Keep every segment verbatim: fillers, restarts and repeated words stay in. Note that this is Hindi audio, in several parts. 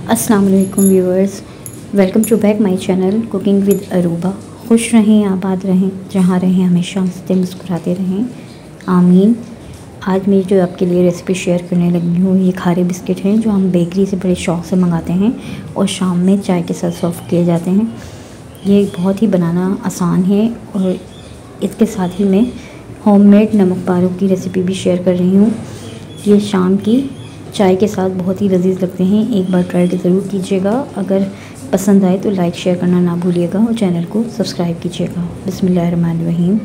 अस्सलाम वालेकुम viewers, welcome to back my channel cooking with Aruba. खुश रहें, आबाद रहें, जहाँ रहें हमेशा हंसते मुस्कुराते रहें, आमीन। आज मैं जो आपके लिए रेसिपी शेयर करने लगी हूँ, ये खारे बिस्किट हैं जो हम बेकरी से बड़े शौक़ से मंगाते हैं और शाम में चाय के साथ सर्व किए जाते हैं। ये बहुत ही बनाना आसान है और इसके साथ ही मैं होममेड नमक पारों की रेसिपी भी शेयर कर रही हूँ। ये शाम की चाय के साथ बहुत ही लजीज लगते हैं, एक बार ट्राई ज़रूर कीजिएगा। अगर पसंद आए तो लाइक शेयर करना ना भूलिएगा और चैनल को सब्सक्राइब कीजिएगा। बिस्मिल्लाहिर्रहमानिर्रहीम।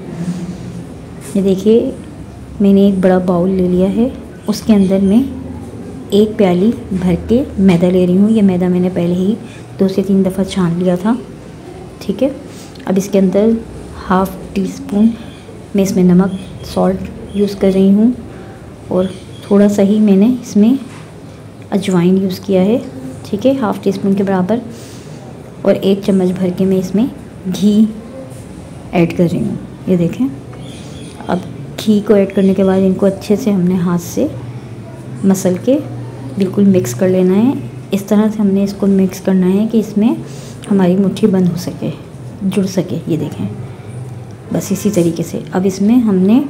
ये देखिए, मैंने एक बड़ा बाउल ले लिया है, उसके अंदर मैं एक प्याली भर के मैदा ले रही हूँ। ये मैदा मैंने पहले ही दो से तीन दफ़ा छान लिया था, ठीक है। अब इसके अंदर हाफ़ टी स्पून मैं इसमें नमक सॉल्ट यूज़ कर रही हूँ और थोड़ा सा ही मैंने इसमें अजवाइन यूज़ किया है, ठीक है, हाफ़ टी स्पून के बराबर। और एक चम्मच भर के मैं इसमें घी ऐड कर रही हूँ। ये देखें, अब घी को ऐड करने के बाद इनको अच्छे से हमने हाथ से मसल के बिल्कुल मिक्स कर लेना है। इस तरह से हमने इसको मिक्स करना है कि इसमें हमारी मुट्ठी बंद हो सके, जुड़ सके। ये देखें, बस इसी तरीके से। अब इसमें हमने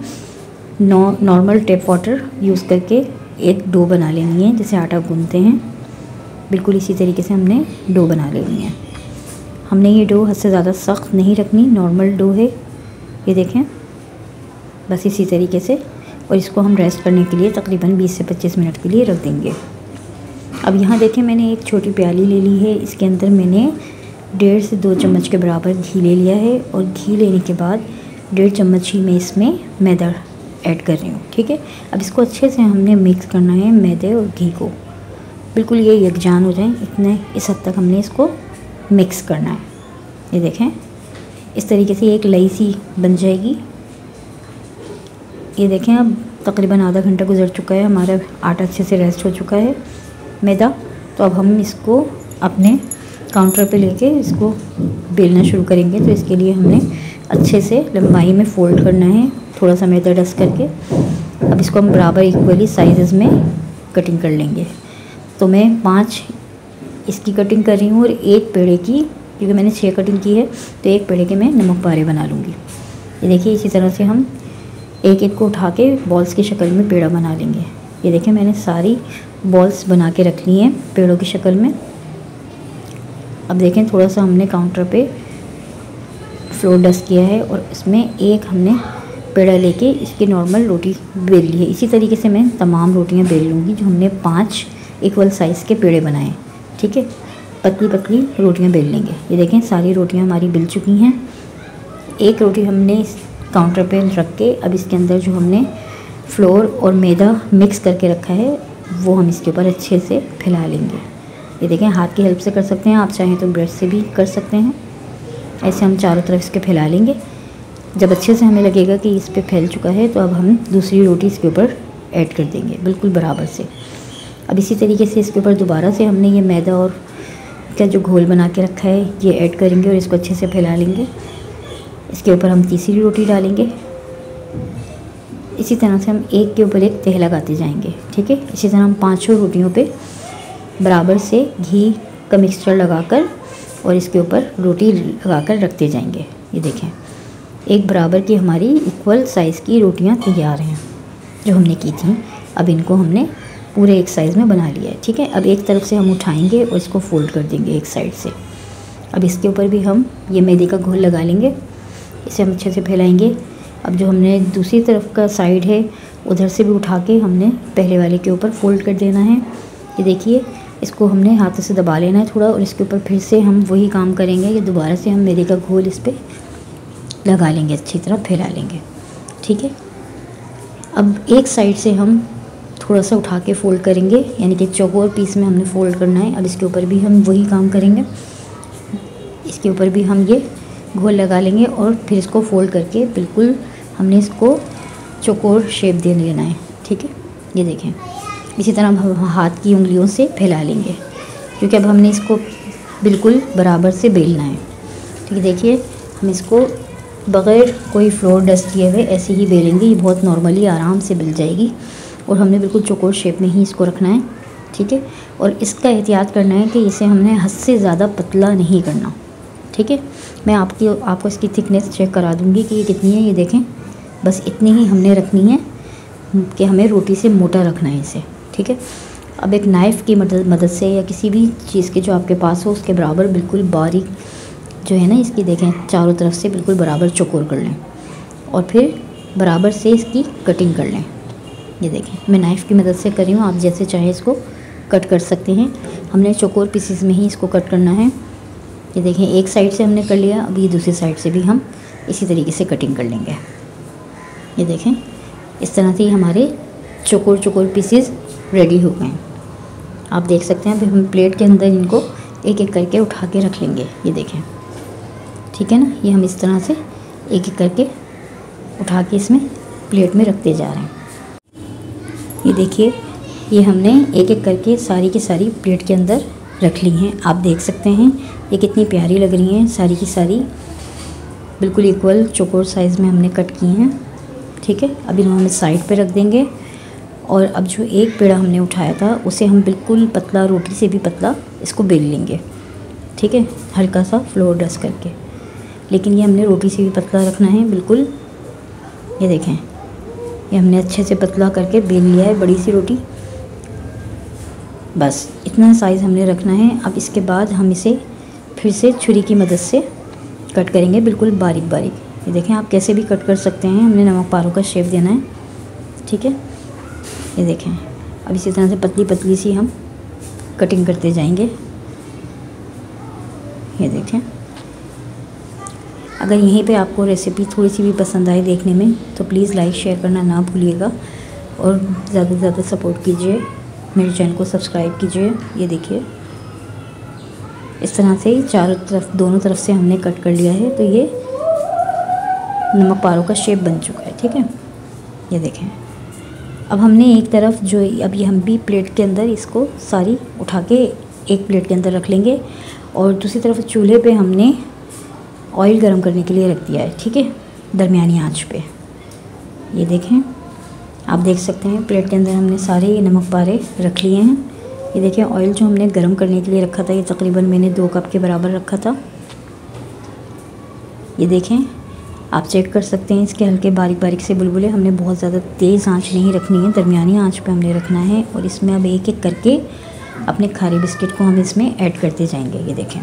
नॉ नॉर्मल टैप वाटर यूज़ करके एक डो बना लेनी है, जैसे आटा गूंथते हैं, बिल्कुल इसी तरीके से हमने डो बना लेनी है। हमने ये डो हद से ज़्यादा सख्त नहीं रखनी, नॉर्मल डो है। ये देखें, बस इसी तरीके से। और इसको हम रेस्ट करने के लिए तकरीबन बीस से पच्चीस मिनट के लिए रख देंगे। अब यहाँ देखें, मैंने एक छोटी प्याली ले ली है, इसके अंदर मैंने डेढ़ से दो चम्मच के बराबर घी ले लिया है। और घी लेने के बाद डेढ़ चम्मच ही मैं इसमें मैदा ऐड कर रही हूँ, ठीक है। अब इसको अच्छे से हमने मिक्स करना है, मैदे और घी को बिल्कुल ये यकजान हो जाए, इतने इस हद तक हमने इसको मिक्स करना है। ये देखें, इस तरीके से एक लई सी बन जाएगी। ये देखें, अब तकरीबन आधा घंटा गुजर चुका है, हमारा आटा अच्छे से रेस्ट हो चुका है, मैदा। तो अब हम इसको अपने काउंटर पे लेके इसको बेलना शुरू करेंगे। तो इसके लिए हमने अच्छे से लंबाई में फ़ोल्ड करना है, थोड़ा सा मैदा डस्ट करके। अब इसको हम बराबर इक्वली साइज़ में कटिंग कर लेंगे। तो मैं पांच इसकी कटिंग कर रही हूँ और एक पेड़े की, क्योंकि मैंने छः कटिंग की है, तो एक पेड़े के मैं नमक पारे बना लूँगी। ये देखिए, इसी तरह से हम एक एक को उठा के बॉल्स की शक्ल में पेड़ा बना लेंगे। ये देखिए, मैंने सारी बॉल्स बना के रख ली हैं पेड़ों की शक्ल में। अब देखें, थोड़ा सा हमने काउंटर पे फ्लोर डस्ट किया है और इसमें एक हमने पेड़ा लेके इसकी नॉर्मल रोटी बेल ली है। इसी तरीके से मैं तमाम रोटियां बेल लूँगी, जो हमने पांच इक्वल साइज़ के पेड़े बनाए, ठीक है। पतली पतली रोटियां बेल लेंगे। ये देखें, सारी रोटियां हमारी बिल चुकी हैं। एक रोटी हमने इस काउंटर पे रख के अब इसके अंदर जो हमने फ्लोर और मैदा मिक्स करके रखा है वो हम इसके ऊपर अच्छे से फैला लेंगे। ये देखें, हाथ की हेल्प से कर सकते हैं, आप चाहें तो ब्रश से भी कर सकते हैं। ऐसे हम चारों तरफ इसके फैला लेंगे। जब अच्छे से हमें लगेगा कि इस पे फैल चुका है, तो अब हम दूसरी रोटी इसके ऊपर ऐड कर देंगे, बिल्कुल बराबर से। अब इसी तरीके से इसके ऊपर दोबारा से हमने ये मैदा और का जो घोल बना के रखा है ये ऐड करेंगे और इसको अच्छे से फैला लेंगे। इसके ऊपर हम तीसरी रोटी डालेंगे। इसी तरह से हम एक के ऊपर एक तह लगाते जाएंगे, ठीक है। इसी तरह हम पाँचों रोटियों पे बराबर से घी का मिक्सचर लगाकर और इसके ऊपर रोटी लगाकर रखते जाएंगे। ये देखें, एक बराबर की हमारी इक्वल साइज़ की रोटियां तैयार हैं जो हमने की थी। अब इनको हमने पूरे एक साइज़ में बना लिया है, ठीक है। अब एक तरफ से हम उठाएंगे और इसको फोल्ड कर देंगे एक साइड से। अब इसके ऊपर भी हम ये मैदे का घोल लगा लेंगे, इसे हम अच्छे से फैलाएंगे। अब जो हमने दूसरी तरफ का साइड है उधर से भी उठा के हमने पहले वाले के ऊपर फोल्ड कर देना है। ये देखिए, इसको हमने हाथों से दबा लेना है थोड़ा और इसके ऊपर फिर से हम वही काम करेंगे कि दोबारा से हम मैदे का घोल इस पर लगा लेंगे, अच्छी तरह फैला लेंगे, ठीक है। अब एक साइड से हम थोड़ा सा उठा के फ़ोल्ड करेंगे, यानी कि चौकोर पीस में हमने फ़ोल्ड करना है। अब इसके ऊपर भी हम वही काम करेंगे, इसके ऊपर भी हम ये घोल लगा लेंगे और फिर इसको फ़ोल्ड करके बिल्कुल हमने इसको चौकोर शेप दे लेना है, ठीक है। ये देखें, इसी तरह हम हाथ की उंगलियों से फैला लेंगे, क्योंकि अब हमने इसको बिल्कुल बराबर से बेलना है, ठीक है। देखिए, हम इसको बग़ैर कोई फ्लोर डस्ट किए हुए ऐसे ही बेलेंगे, ये बहुत नॉर्मली आराम से बेल जाएगी। और हमने बिल्कुल चौकोर शेप में ही इसको रखना है। ठीक है। और इसका एहतियात करना है कि इसे हमने हद से ज़्यादा पतला नहीं करना, ठीक है। मैं आपकी आपको इसकी थिकनेस चेक करा दूँगी कि ये कितनी है। ये देखें, बस इतनी ही हमने रखनी है कि हमें रोटी से मोटा रखना है इसे, ठीक है। अब एक नाइफ़ की मदद मदद से या किसी भी चीज़ के जो आपके पास हो उसके बराबर बिल्कुल बारीक जो है ना इसकी देखें चारों तरफ से बिल्कुल बराबर चौकोर कर लें और फिर बराबर से इसकी कटिंग कर लें। ये देखें, मैं नाइफ़ की मदद से कर रही हूँ, आप जैसे चाहे इसको कट कर सकते हैं। हमने चौकोर पीसेस में ही इसको कट करना है। ये देखें, एक साइड से हमने कर लिया, अब ये दूसरी साइड से भी हम इसी तरीके से कटिंग कर लेंगे। ये देखें, इस तरह से हमारे चौकोर चौकोर पीसेस रेडी हो गए हैं। आप देख सकते हैं। अभी हम प्लेट के अंदर इनको एक एक करके उठा के रख लेंगे। ये देखें, ठीक है ना। ये हम इस तरह से एक एक करके उठा के इसमें प्लेट में रखते जा रहे हैं। ये देखिए, ये हमने एक एक करके सारी की सारी प्लेट के अंदर रख ली हैं। आप देख सकते हैं ये कितनी प्यारी लग रही हैं, सारी की सारी बिल्कुल इक्वल चौकोर साइज़ में हमने कट की हैं, ठीक है। अभी हम साइड पे रख देंगे और अब जो एक पेड़ा हमने उठाया था उसे हम बिल्कुल पतला, रोटी से भी पतला इसको बेल लेंगे, ठीक है, हल्का सा फ्लोर डस्ट करके। लेकिन ये हमने रोटी से भी पतला रखना है बिल्कुल। ये देखें, ये हमने अच्छे से पतला करके बेल लिया है बड़ी सी रोटी। बस इतना साइज़ हमने रखना है। अब इसके बाद हम इसे फिर से छुरी की मदद से कट करेंगे बिल्कुल बारीक बारीक। ये देखें, आप कैसे भी कट कर सकते हैं, हमने नमक पारों का शेप देना है, ठीक है। ये देखें, अब इसी तरह से पतली पतली सी हम कटिंग करते जाएंगे। ये देखें, अगर यहीं पे आपको रेसिपी थोड़ी सी भी पसंद आए देखने में तो प्लीज़ लाइक शेयर करना ना भूलिएगा और ज़्यादा से ज़्यादा सपोर्ट कीजिए, मेरे चैनल को सब्सक्राइब कीजिए। ये देखिए, इस तरह से चारों तरफ दोनों तरफ से हमने कट कर लिया है तो ये नमक पारों का शेप बन चुका है, ठीक है। ये देखें, अब हमने एक तरफ जो अब ये हम भी प्लेट के अंदर इसको सारी उठा के एक प्लेट के अंदर रख लेंगे और दूसरी तरफ चूल्हे पे हमने ऑयल गरम करने के लिए रख दिया है, ठीक है, दरमियानी आंच पे। ये देखें, आप देख सकते हैं प्लेट के अंदर हमने सारे ये नमक पारे रख लिए हैं। ये देखें, ऑयल जो हमने गरम करने के लिए रखा था ये तकरीबन मैंने दो कप के बराबर रखा था। ये देखें, आप चेक कर सकते हैं इसके हल्के बारीक बारीक से बुलबुले। हमने बहुत ज़्यादा तेज़ आंच नहीं रखनी है, दरमियानी आंच पे हमने रखना है। और इसमें अब एक एक करके अपने खारे बिस्किट को हम इसमें ऐड करते जाएंगे। ये देखें,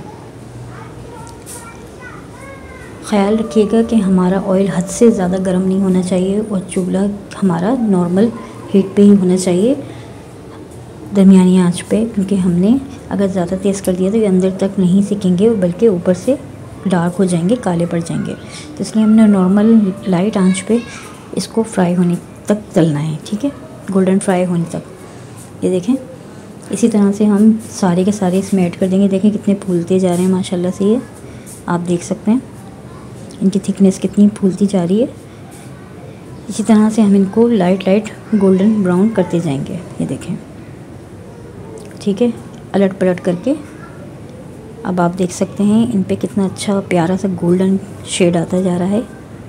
ख़याल रखिएगा कि हमारा ऑयल हद से ज़्यादा गर्म नहीं होना चाहिए और चूल्हा हमारा नॉर्मल हीट पे ही होना चाहिए, दरमियानी आंच पे, क्योंकि हमने अगर ज़्यादा तेज़ कर दिया तो ये अंदर तक नहीं सिकेंगे बल्कि ऊपर से डार्क हो जाएंगे, काले पड़ जाएंगे। तो इसलिए हमने नॉर्मल लाइट आंच पे इसको फ्राई होने तक तलना है, ठीक है, गोल्डन फ्राई होने तक। ये देखें, इसी तरह से हम सारे के सारे इसमें ऐड कर देंगे। देखें कितने फूलते जा रहे हैं माशाल्लाह से, ये आप देख सकते हैं इनकी थिकनेस कितनी फूलती जा रही है। इसी तरह से हम इनको लाइट लाइट गोल्डन ब्राउन करते जाएंगे। ये देखें, ठीक है, अलट पलट करके अब आप देख सकते हैं इन पे कितना अच्छा प्यारा सा गोल्डन शेड आता जा रहा है।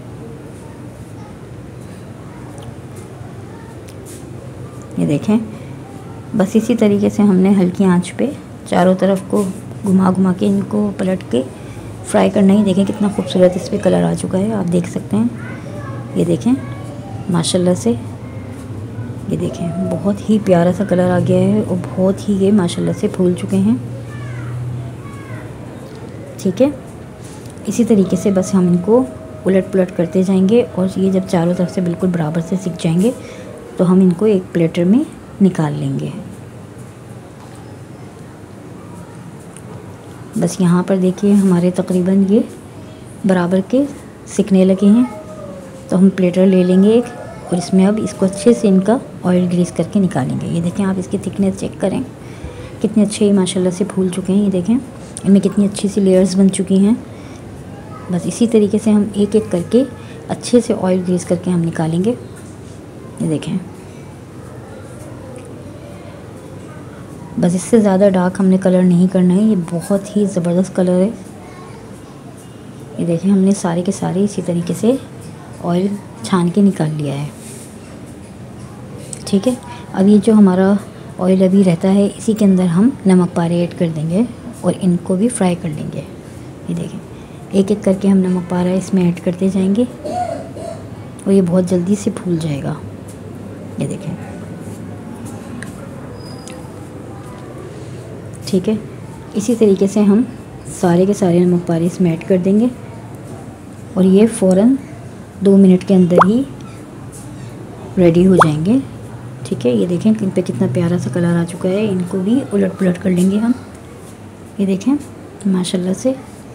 ये देखें, बस इसी तरीके से हमने हल्की आंच पे चारों तरफ को घुमा घुमा के इनको पलट के फ्राई करना ही। देखें कितना खूबसूरत इस पर कलर आ चुका है, आप देख सकते हैं। ये देखें माशाल्लाह से, ये देखें बहुत ही प्यारा सा कलर आ गया है और बहुत ही ये माशाल्लाह से फूल चुके हैं, ठीक है। इसी तरीके से बस हम इनको उलट पुलट करते जाएंगे और ये जब चारों तरफ से बिल्कुल बराबर से सिक जाएंगे तो हम इनको एक प्लेटर में निकाल लेंगे। बस यहाँ पर देखिए हमारे तकरीबन ये बराबर के सिकने लगे हैं, तो हम प्लेटर ले लेंगे एक और इसमें अब इसको अच्छे से इनका ऑयल ग्रीस करके निकालेंगे। ये देखें, आप इसकी थिकनेस चेक करें, कितने अच्छे ही माशाल्लाह से फूल चुके हैं। ये देखें इनमें कितनी अच्छी सी लेयर्स बन चुकी हैं। बस इसी तरीके से हम एक एक करके अच्छे से ऑयल ग्रीस करके हम निकालेंगे। ये देखें, बस इससे ज़्यादा डार्क हमने कलर नहीं करना है, ये बहुत ही ज़बरदस्त कलर है। ये देखें, हमने सारे के सारे इसी तरीके से ऑयल छान के निकाल लिया है, ठीक है। अब ये जो हमारा ऑयल अभी रहता है, इसी के अंदर हम नमक पारे ऐड कर देंगे और इनको भी फ्राई कर लेंगे। ये देखें, एक एक करके हम नमक पारा इसमें ऐड करते जाएंगे और ये बहुत जल्दी से फूल जाएगा। ये देखें, ठीक है। इसी तरीके से हम सारे के सारे नमक पारे इसमें ऐड कर देंगे और ये फ़ौरन दो मिनट के अंदर ही रेडी हो जाएंगे, ठीक है। ये देखें इन पे कितना प्यारा सा कलर आ चुका है। इनको भी उलट पुलट कर लेंगे हम। ये देखें माशाल्लाह से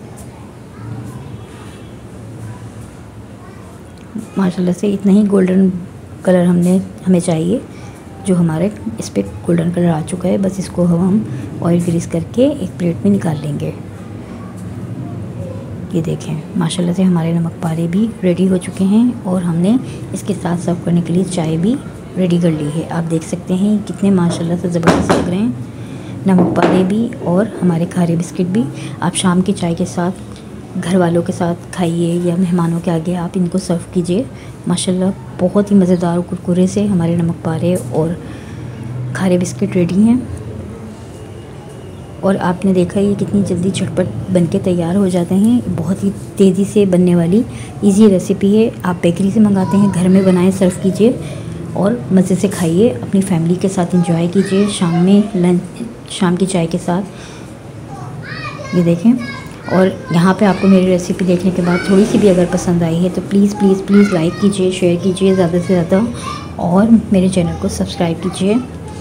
माशाल्लाह से इतना ही गोल्डन कलर हमने हमें चाहिए, जो हमारे इस पे गोल्डन कलर आ चुका है। बस इसको हम ऑयल ग्रीस करके एक प्लेट में निकाल लेंगे। ये देखें माशाल्लाह से हमारे नमक पारे भी रेडी हो चुके हैं और हमने इसके साथ सर्व करने के लिए चाय भी रेडी कर ली है। आप देख सकते हैं कितने माशाल्लाह से ज़बरदस्त लग रहे हैं नमक पारे भी और हमारे खारे बिस्किट भी। आप शाम की चाय के साथ घर वालों के साथ खाइए या मेहमानों के आगे आप इनको सर्व कीजिए। माशाल्लाह बहुत ही मज़ेदार कुरकुरे से हमारे नमक पारे और खारे बिस्किट रेडी हैं। और आपने देखा ये कितनी जल्दी झटपट बनके तैयार हो जाते हैं। बहुत ही तेज़ी से बनने वाली इजी रेसिपी है। आप बेकरी से मंगाते हैं, घर में बनाएं, सर्व कीजिए और मज़े से खाइए, अपनी फैमिली के साथ एंजॉय कीजिए शाम में लंच शाम की चाय के साथ। ये देखें, और यहाँ पे आपको मेरी रेसिपी देखने के बाद थोड़ी सी भी अगर पसंद आई है तो प्लीज़ प्लीज़ प्लीज़ लाइक कीजिए, शेयर कीजिए ज़्यादा से ज़्यादा और मेरे चैनल को सब्सक्राइब कीजिए।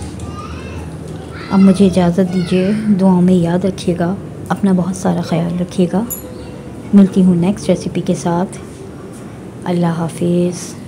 अब मुझे इजाज़त दीजिए, दुआओं में याद रखिएगा, अपना बहुत सारा ख्याल रखिएगा। मिलती हूँ नेक्स्ट रेसिपी के साथ। अल्लाह हाफिज़।